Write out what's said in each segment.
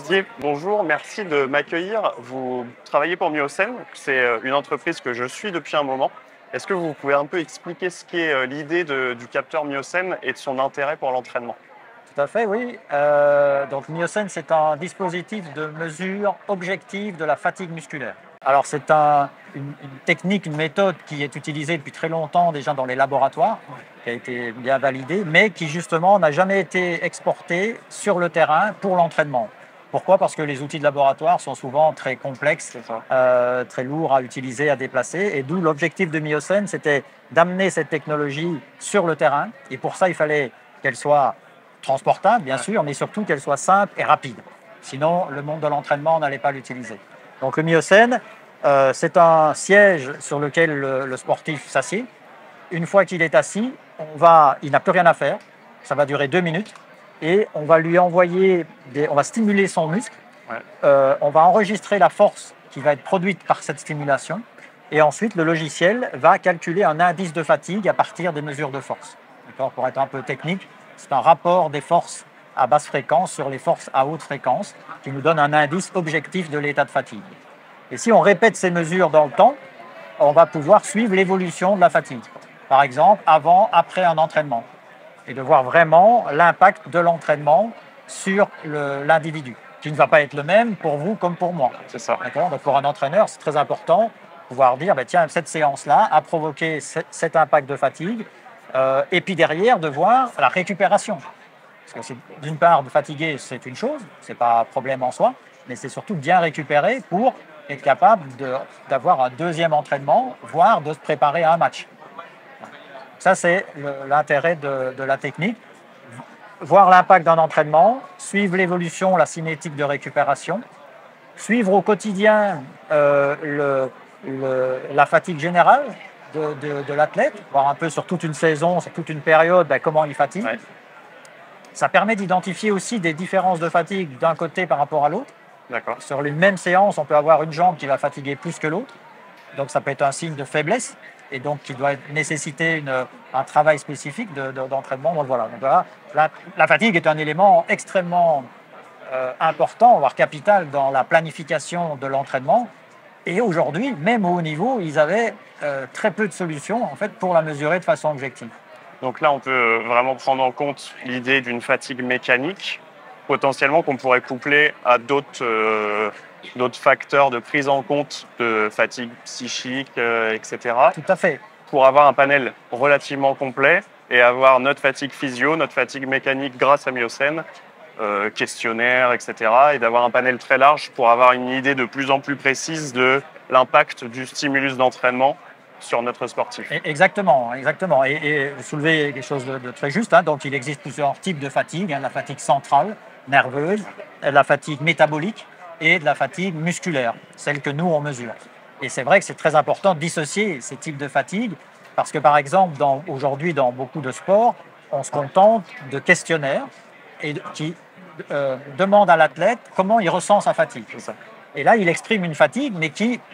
Didier, bonjour, merci de m'accueillir. Vous travaillez pour Miosen, c'est une entreprise que je suis depuis un moment. Est-ce que vous pouvez un peu expliquer ce qu'est l'idée du capteur Miosen et de son intérêt pour l'entraînement? Tout à fait, oui. Donc Miosen, c'est un dispositif de mesure objective de la fatigue musculaire. Alors c'est une technique, une méthode qui est utilisée depuis très longtemps déjà dans les laboratoires, qui a été bien validée, mais qui justement n'a jamais été exportée sur le terrain pour l'entraînement. Pourquoi? Parce que les outils de laboratoire sont souvent très complexes, C'est ça. très lourds à utiliser, à déplacer, et d'où l'objectif de Miosen, c'était d'amener cette technologie sur le terrain, et pour ça il fallait qu'elle soit transportable, bien sûr, mais surtout qu'elle soit simple et rapide. Sinon, le monde de l'entraînement n'allait pas l'utiliser. Donc le Miosen, c'est un siège sur lequel le sportif s'assied. Une fois qu'il est assis, il n'a plus rien à faire. Ça va durer 2 minutes. Et on va lui envoyer, on va stimuler son muscle. Ouais. On va enregistrer la force qui va être produite par cette stimulation. Et ensuite, le logiciel va calculer un indice de fatigue à partir des mesures de force. Pour être un peu technique, c'est un rapport des forces à basse fréquence sur les forces à haute fréquence qui nous donne un indice objectif de l'état de fatigue. Et si on répète ces mesures dans le temps, on va pouvoir suivre l'évolution de la fatigue. Par exemple, avant, après un entraînement. Et de voir vraiment l'impact de l'entraînement sur l'individu, qui ne va pas être le même pour vous comme pour moi. C'est ça. Donc pour un entraîneur, c'est très important de pouvoir dire, tiens, cette séance-là a provoqué cet impact de fatigue. Et puis derrière, de voir la récupération. Parce que d'une part, de fatiguer, c'est une chose, c'est pas un problème en soi, mais c'est surtout bien récupérer pour être capable d'avoir un deuxième entraînement, voire de se préparer à un match. Ça, c'est l'intérêt de la technique. Voir l'impact d'un entraînement, suivre l'évolution, la cinétique de récupération, suivre au quotidien la fatigue générale de l'athlète, voir un peu sur toute une saison, sur toute une période, comment il fatigue. Ouais. Ça permet d'identifier aussi des différences de fatigue d'un côté par rapport à l'autre. D'accord. Sur les mêmes séances, on peut avoir une jambe qui va fatiguer plus que l'autre. Donc ça peut être un signe de faiblesse et donc qui doit nécessiter un travail spécifique d'entraînement. Donc voilà, la fatigue est un élément extrêmement important, voire capital dans la planification de l'entraînement. Et aujourd'hui, même au haut niveau, ils avaient très peu de solutions en fait, pour la mesurer de façon objective. Donc là, on peut vraiment prendre en compte l'idée d'une fatigue mécanique, potentiellement qu'on pourrait coupler à d'autres facteurs de prise en compte de fatigue psychique, etc. Tout à fait. Pour avoir un panel relativement complet et avoir notre fatigue physio, notre fatigue mécanique grâce à Miosen, questionnaire, etc. Et d'avoir un panel très large pour avoir une idée de plus en plus précise de l'impact du stimulus d'entraînement sur notre sportif. Exactement, exactement. Et vous soulevez quelque chose de très juste. Donc, il existe plusieurs types de fatigue. La fatigue centrale, nerveuse, la fatigue métabolique et de la fatigue musculaire, celle que nous, on mesure. Et c'est vrai que c'est très important de dissocier ces types de fatigue parce que, par exemple, aujourd'hui, dans beaucoup de sports, on se contente de questionnaires qui demandent à l'athlète comment il ressent sa fatigue. C'est ça. Et là, il exprime une fatigue, mais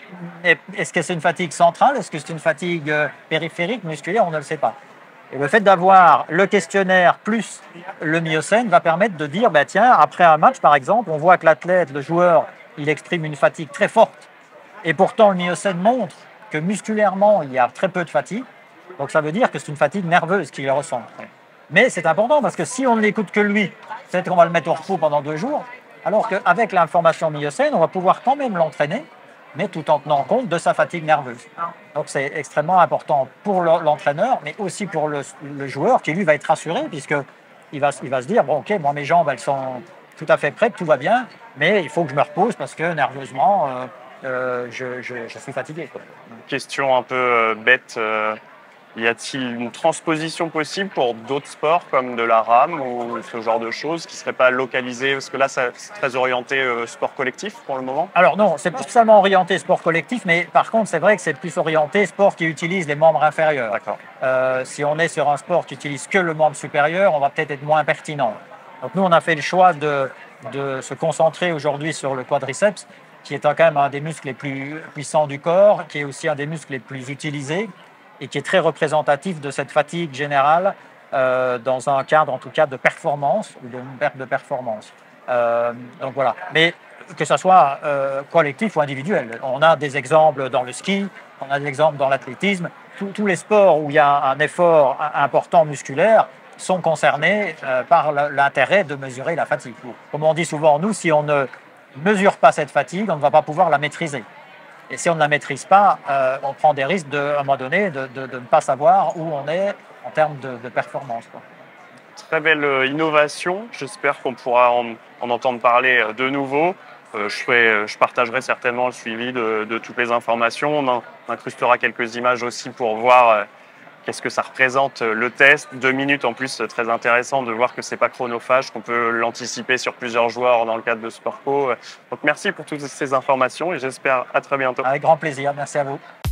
est-ce que c'est une fatigue centrale? Est-ce que c'est une fatigue périphérique, musculaire? On ne le sait pas. Et le fait d'avoir le questionnaire plus le Miosen va permettre de dire, tiens, après un match, par exemple, on voit que l'athlète, le joueur, il exprime une fatigue très forte. Et pourtant, le Miosen montre que musculairement, il y a très peu de fatigue. Donc, ça veut dire que c'est une fatigue nerveuse qu'il ressent. Mais c'est important parce que si on ne l'écoute que lui, peut-être qu'on va le mettre au repos pendant 2 jours. Alors qu'avec l'information Miosen, on va pouvoir quand même l'entraîner, mais tout en tenant compte de sa fatigue nerveuse. Donc c'est extrêmement important pour l'entraîneur, mais aussi pour le joueur qui lui va être rassuré, puisqu'il va se dire, bon ok, moi mes jambes elles sont tout à fait prêtes, tout va bien, mais il faut que je me repose parce que nerveusement, je suis fatigué. Question un peu bête. Y a-t-il une transposition possible pour d'autres sports comme de la rame ou ce genre de choses qui ne seraient pas localisées? Parce que là, c'est très orienté sport collectif pour le moment. Alors non, c'est pas spécialement orienté sport collectif, mais par contre, c'est vrai que c'est plus orienté sport qui utilise les membres inférieurs. D'accord. Si on est sur un sport qui utilise que le membre supérieur, on va peut-être être moins pertinent. Donc nous, on a fait le choix de se concentrer aujourd'hui sur le quadriceps, qui est quand même un des muscles les plus puissants du corps, qui est aussi un des muscles les plus utilisés, et qui est très représentatif de cette fatigue générale dans un cadre en tout cas de performance ou de perte de performance. Donc voilà. Mais que ce soit collectif ou individuel. On a des exemples dans le ski, on a des exemples dans l'athlétisme. Tous les sports où il y a un effort important musculaire sont concernés par l'intérêt de mesurer la fatigue. Comme on dit souvent, nous, si on ne mesure pas cette fatigue, on ne va pas pouvoir la maîtriser. Et si on ne la maîtrise pas, on prend des risques à un moment donné de ne pas savoir où on est en termes de performance, quoi. Très belle innovation. J'espère qu'on pourra en entendre parler de nouveau. Je partagerai certainement le suivi de toutes les informations. On incrustera quelques images aussi pour voir qu'est-ce que ça représente le test. 2 minutes en plus, très intéressant de voir que c'est pas chronophage, qu'on peut l'anticiper sur plusieurs joueurs dans le cadre de Sportco. Donc merci pour toutes ces informations et j'espère à très bientôt. Avec grand plaisir. Merci à vous.